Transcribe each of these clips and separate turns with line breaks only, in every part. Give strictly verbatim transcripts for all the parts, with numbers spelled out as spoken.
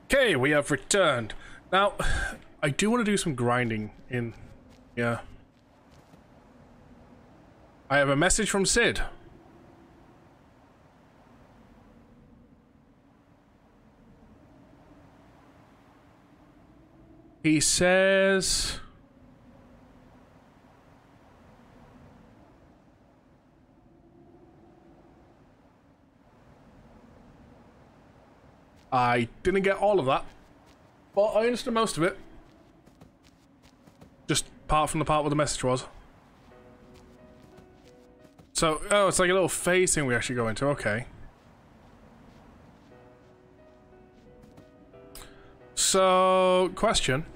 Okay, we have returned. Now, I do want to do some grinding in... Yeah. I have a message from Sid. He says... I didn't get all of that, but I understood most of it. Just apart from the part where the message was. So, oh, it's like a little phase thing we actually go into, okay. So, question.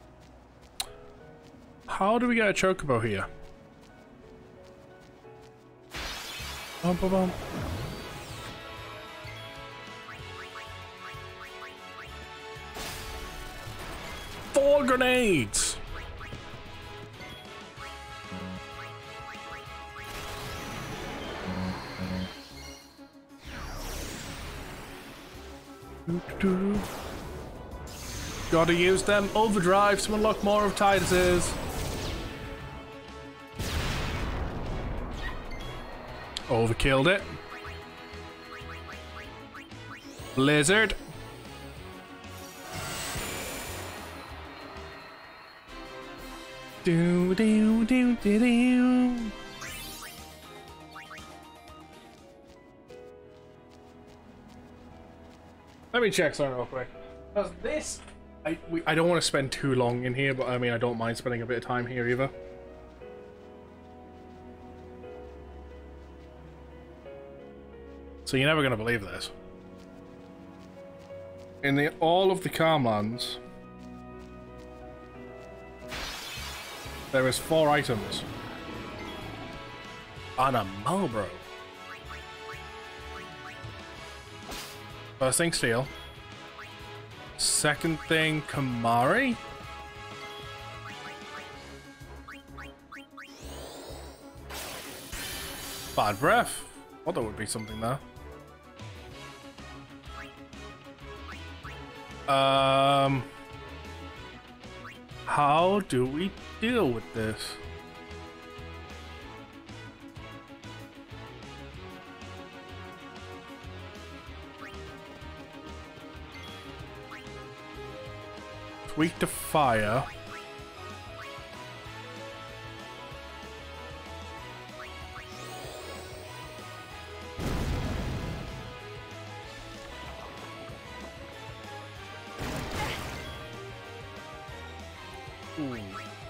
How do we get a chocobo here? Bum, bum, bum. Four grenades! Gotta use them overdrives to unlock more of Titus's. Overkilled it. Blizzard. Do do do do do. Let me check something real quick. Because this, I we, I don't want to spend too long in here, but I mean I don't mind spending a bit of time here either. So you're never gonna believe this. In the all of the Calmlands, there is four items on a Marlboro. First thing, steel. Second thing, Kamari. Bad breath. Well, there would be something there. Um, how do we deal with this? Weak to fire. Ooh.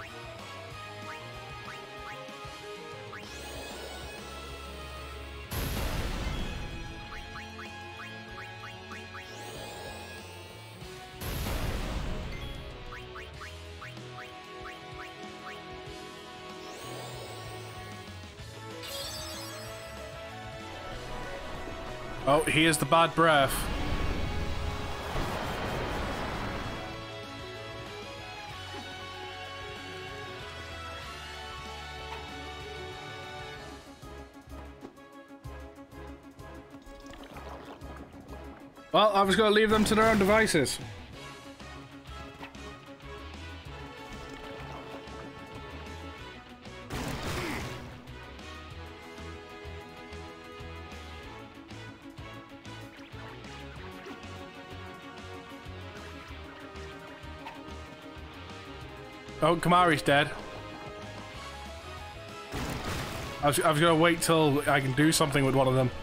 Oh, here's the bad breath. Well, I was going to leave them to their own devices. Oh, Kamari's dead. I was, I was gonna wait till I can do something with one of them.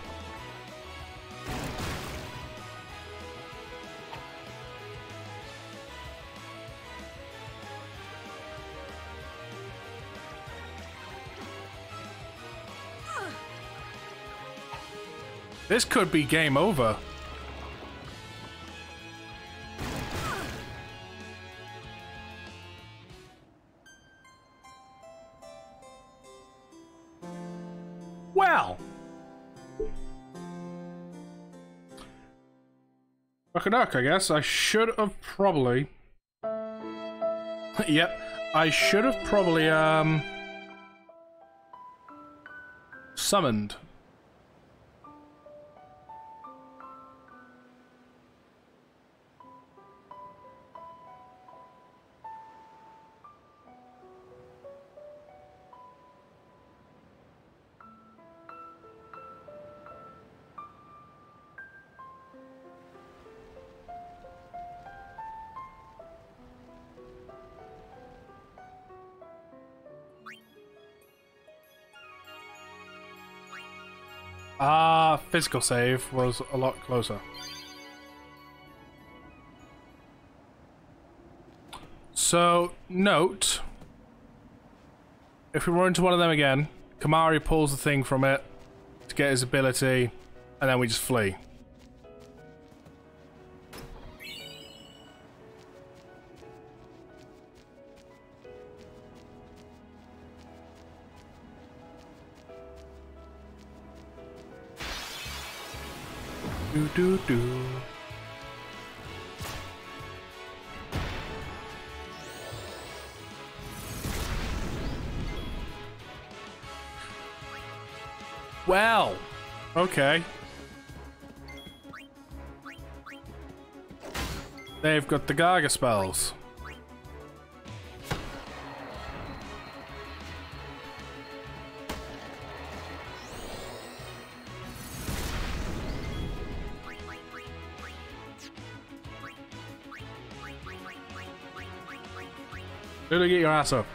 This could be game over. Well, fuck a duck, I guess. I should have probably. Yep, I should have probably um summoned. Ah, physical save was a lot closer. So, note, if we run into one of them again, Kamari pulls the thing from it to get his ability, and then we just flee. Do do do. Well, okay. They've got the Gaga spells. Literally get your ass up.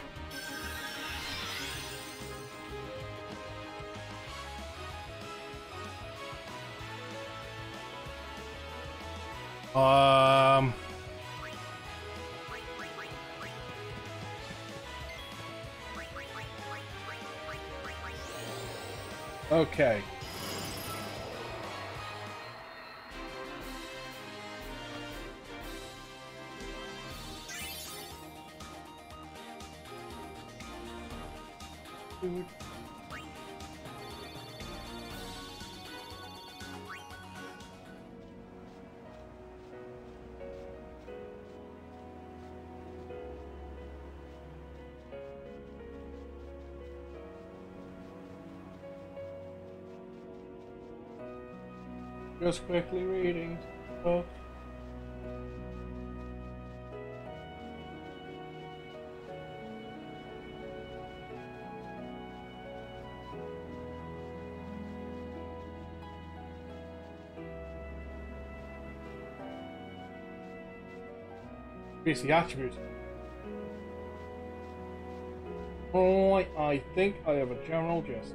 Um. Okay. Just quickly reading stuff. Basic attributes. Alright, I think I have a general gist.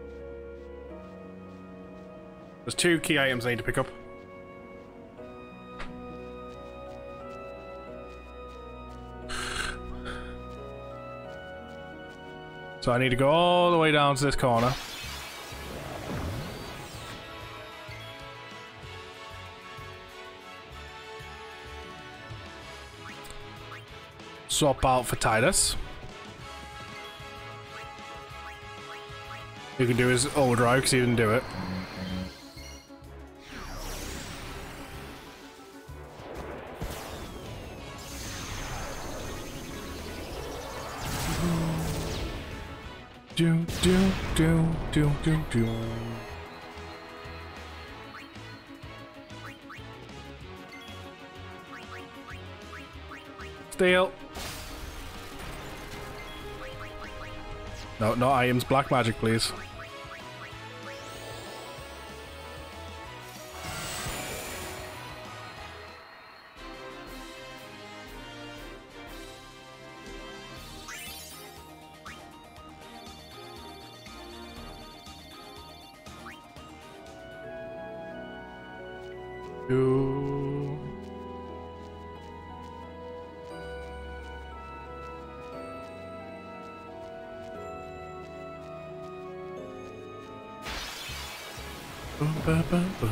There's two key items I need to pick up. So I need to go all the way down to this corner. Swap out for Titus. You can do his overdrive because he didn't do it. Do do do do do do. Steal. No, no items. Black magic, please. Do. Boom, ba, ba, boom.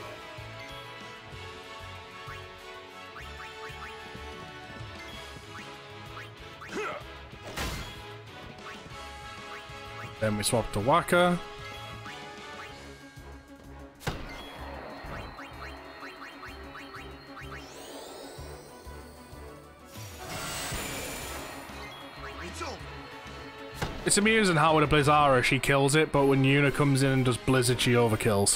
Then we swap to Waka. It's amusing how with a Blizzara she kills it, but when Yuna comes in and does Blizzard she overkills.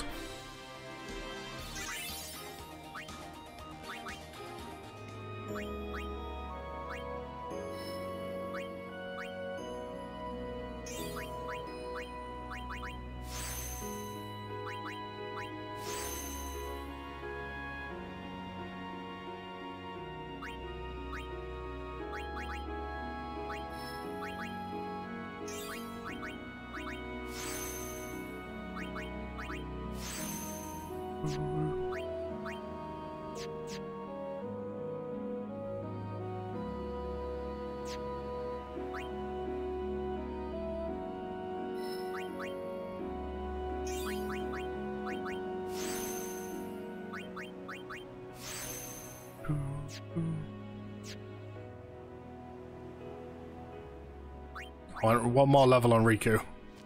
One more level on Riku.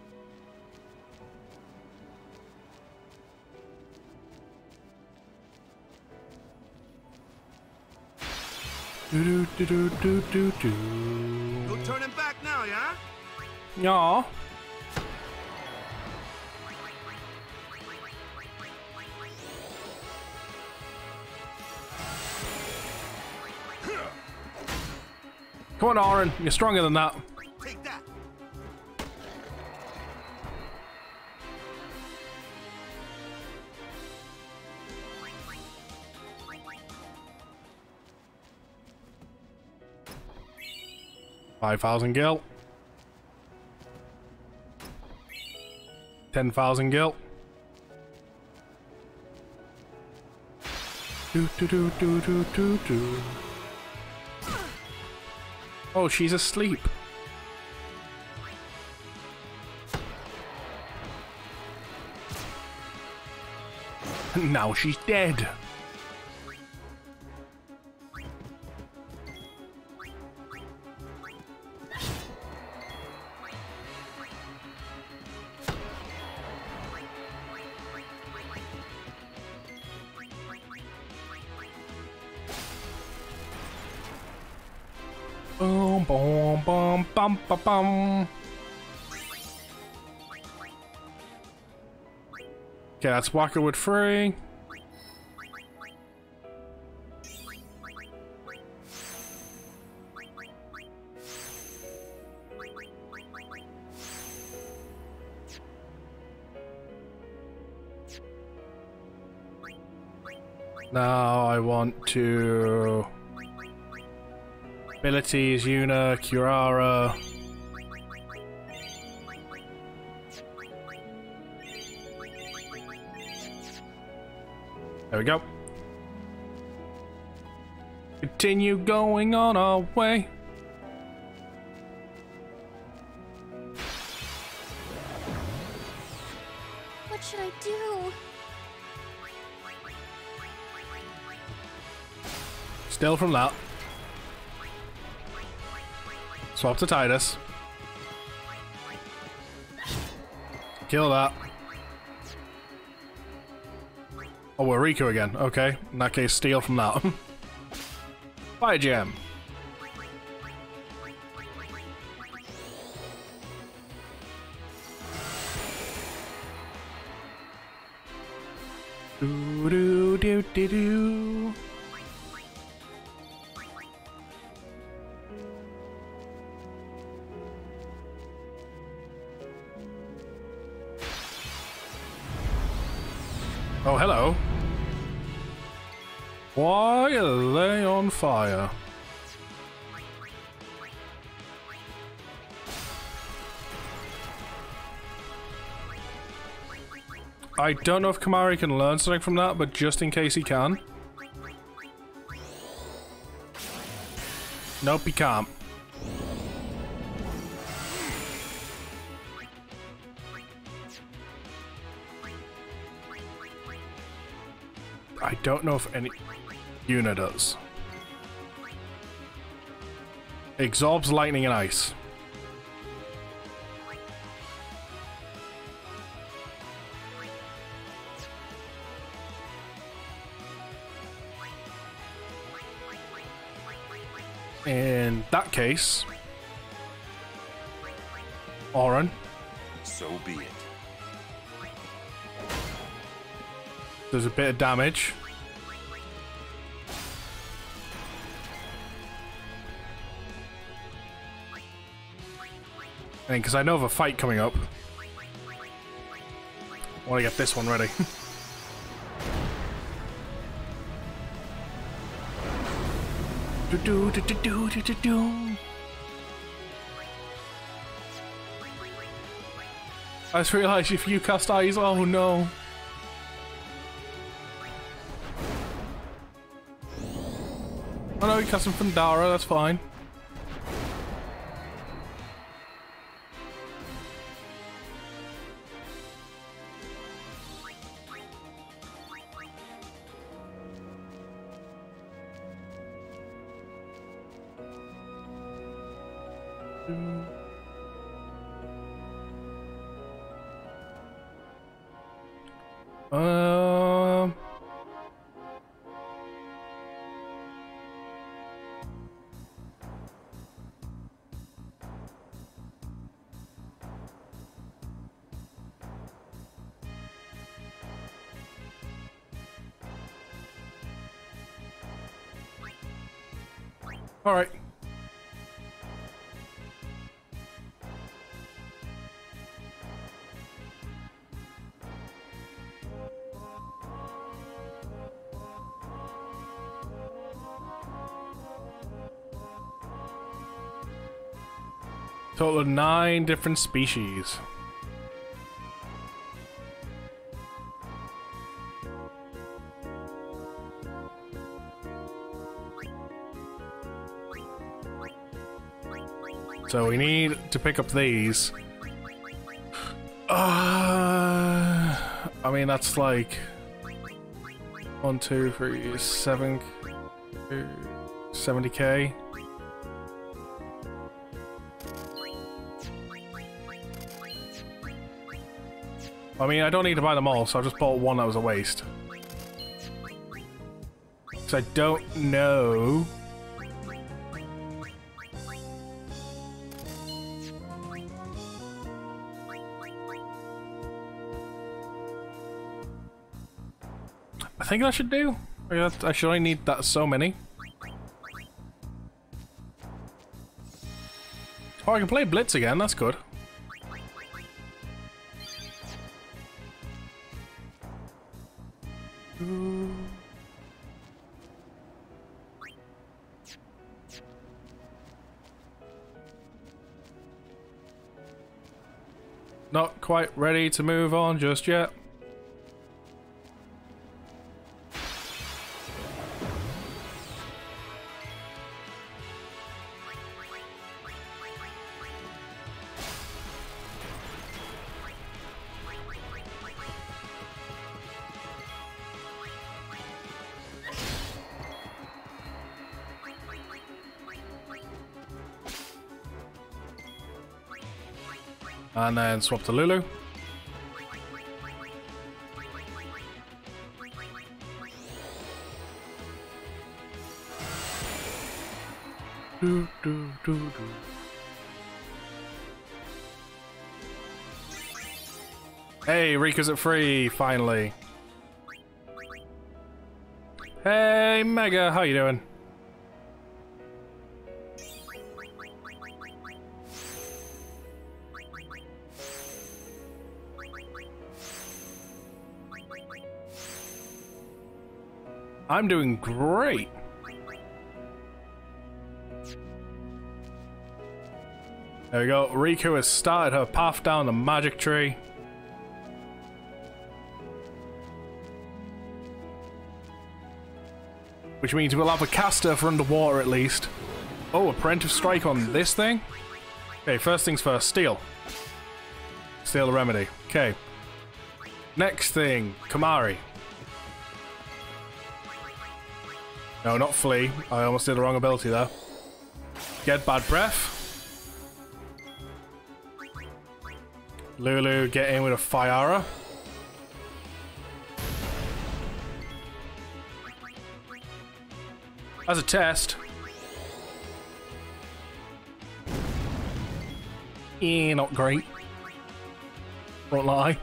Do do do do do do.
You're turning back now, yeah?
Yeah. Come on, Auron. You're stronger than that.
Take that.
Five thousand gil. Ten thousand gil. Do do do do do do do. Oh, she's asleep. Now she's dead. Boom, boom, boom, bum, bum, bum. Okay, that's Wakawood free. Now I want to... Abilities, Yuna, Kurara. There we go. Continue going on our way.
What should I do?
Still from that. Swap to Tidus. Kill that. Oh, we're Riku again. Okay. In that case, steal from that. Fire Gem. Do do do do do. Oh, hello. Why are they on fire? I don't know if Kimahri can learn something from that, but just in case he can. Nope, he can't. I don't know if any... Yuna does. Absorbs lightning and ice. In that case... Auron.
So be it.
There's a bit of damage. And because I know of a fight coming up, I want to get this one ready. do do do do do do do do. I just realized if you cast eyes, oh no. Oh no, you cast him from Dara, that's fine. Um. All right. Total of nine different species. So we need to pick up these. Uh, I mean, that's like one, two, three, seven, seventy K. I mean, I don't need to buy them all, so I just bought one that was a waste. Because I don't know. I think I should do. I should only need that so many. Oh, I can play Blitz again, that's good. Not quite ready to move on just yet. And then swap to Lulu. Do, do, do, do. Hey, Rika's at free, finally. Hey, Mega, how you doing? I'm doing great. There we go. Riku has started her path down the magic tree. Which means we'll have a caster for underwater at least. Oh, a preemptive strike on this thing? Okay, first things first. Steal. Steal the remedy. Okay. Next thing. Kamari. No, not flee. I almost did the wrong ability there. Get bad breath. Lulu, get in with a Fiara. As a test. Eh, not great. Won't lie.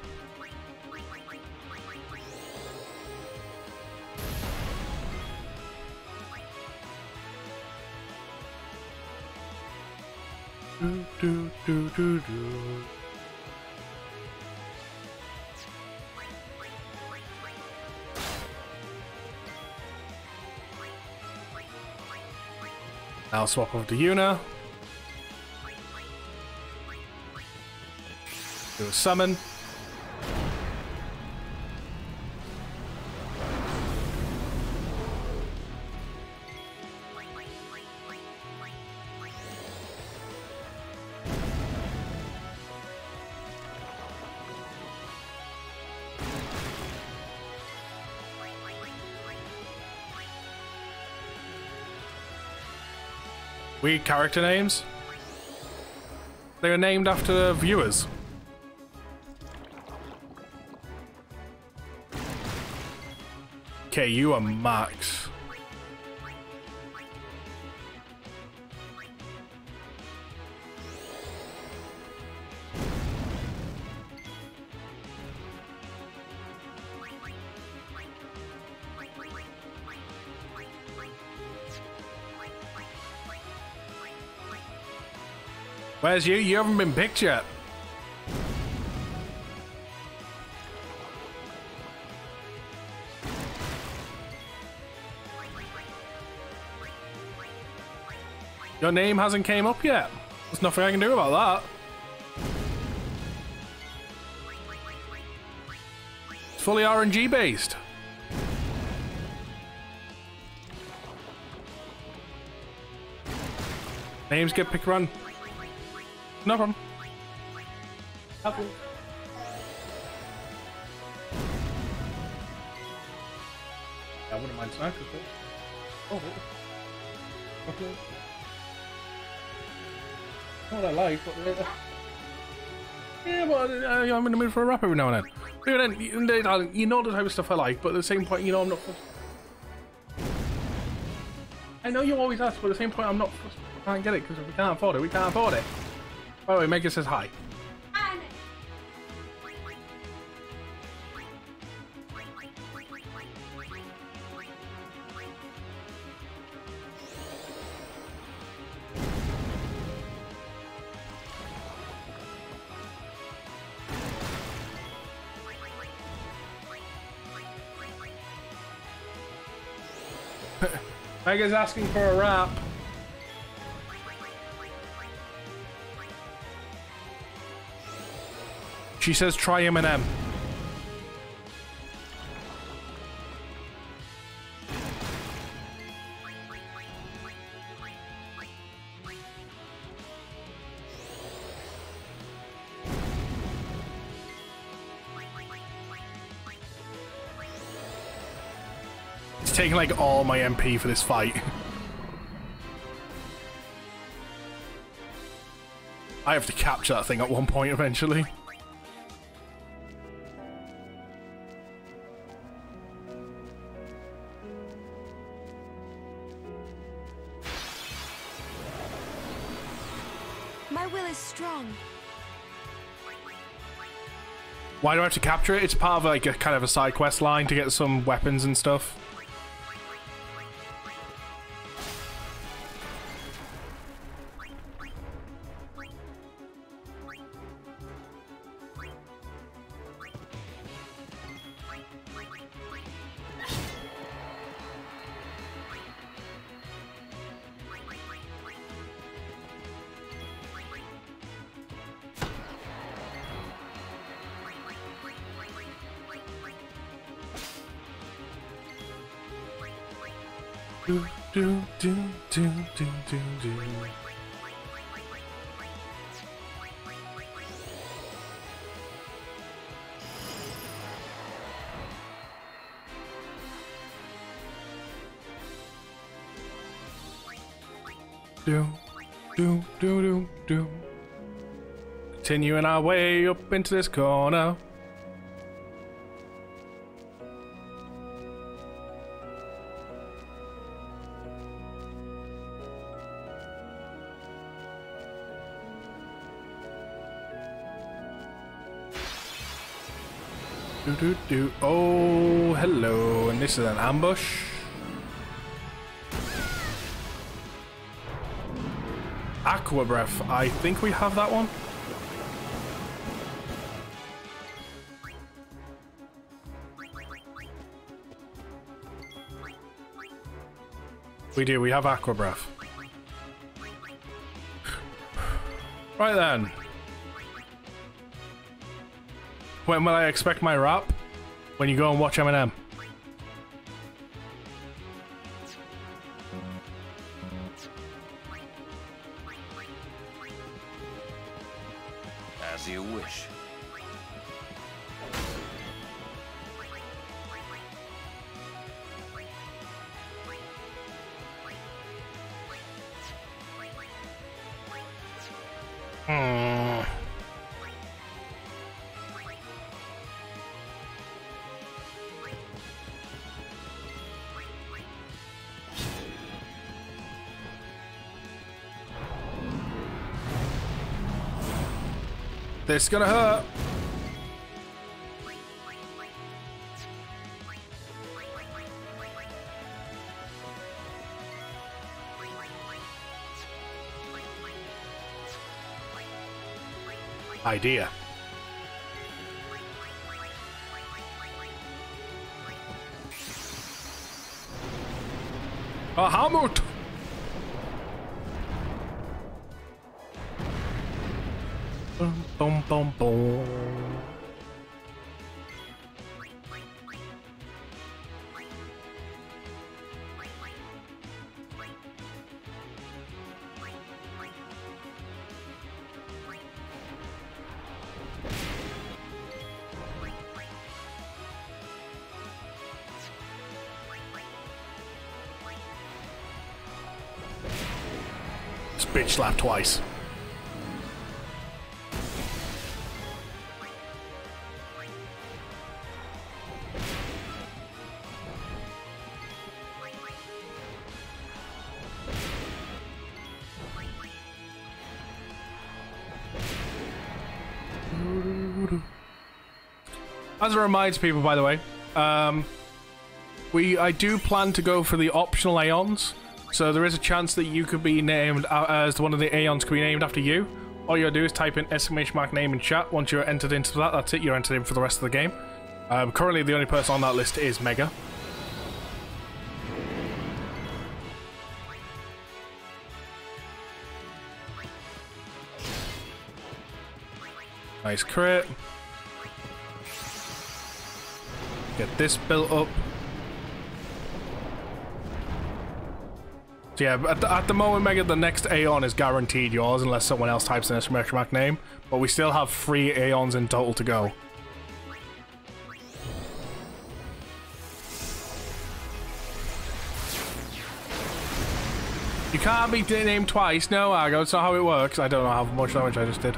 Do, do, do, do, do. I'll swap over to Yuna. Do a summon. Weird character names. They are named after viewers. Okay, you are Max. Where's you? You haven't been picked yet. Your name hasn't came up yet. There's nothing I can do about that. It's fully R N G based. Names get picked around. No problem. Happy. I wouldn't mind snacks, of course. Oh, okay. Not what I like, but uh, yeah, but uh, I'm in the mood for a rap every now and then. But then, you, you know the type of stuff I like, but at the same point, you know I'm not. I know you always ask, but at the same point, I'm not. I can't get it because if we can't afford it, we can't afford it. By the way, Megan says hi. Hi. Megan's asking for a rap. She says try Eminem. It's taking like all my M P for this fight. I have to capture that thing at one point eventually.
My will is strong.
Why do I have to capture it? It's part of like a kind of a side quest line to get some weapons and stuff. Do do do do do do do. Do do do do do. Continuing our way up into this corner. Do, do, do. Oh, hello. And this is an ambush. Aqua Breath. I think we have that one. We do. We have Aqua Breath. Right then. When will I expect my rap? When you go and watch Eminem.
As you wish.
Hmm. This is gonna hurt. Idea. A Hamut. Boom, boom, boom, boom. Bitch slap twice. As a reminder to people, by the way, um, we I do plan to go for the optional Aeons. So there is a chance that you could be named uh, as one of the Aeons could be named after you. All you gotta do is type in exclamation mark name in chat. Once you're entered into that, that's it. You're entered in for the rest of the game. Um, currently, the only person on that list is Mega. Nice crit. Get this built up. So yeah, at the, at the moment, Mega, the next Aeon is guaranteed yours unless someone else types in a exclamation mark name. But we still have three Aeons in total to go. You can't be named twice. No, Argo, it's not how it works. I don't know how much damage I just did.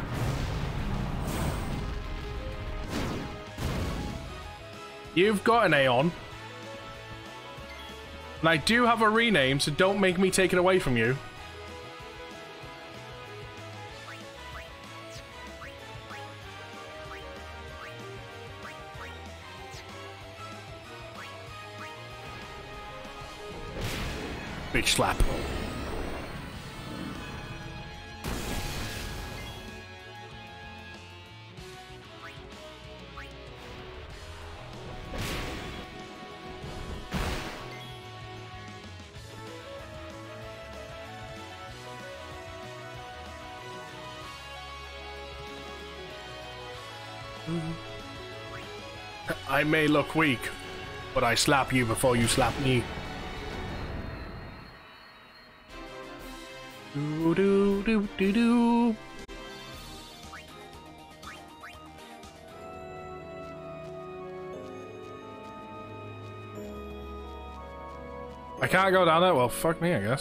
You've got an Aeon. And I do have a rename, so don't make me take it away from you. Bitch slap. I may look weak, but I slap you before you slap me. Do do do do do. I can't go down there. Well, fuck me, I guess.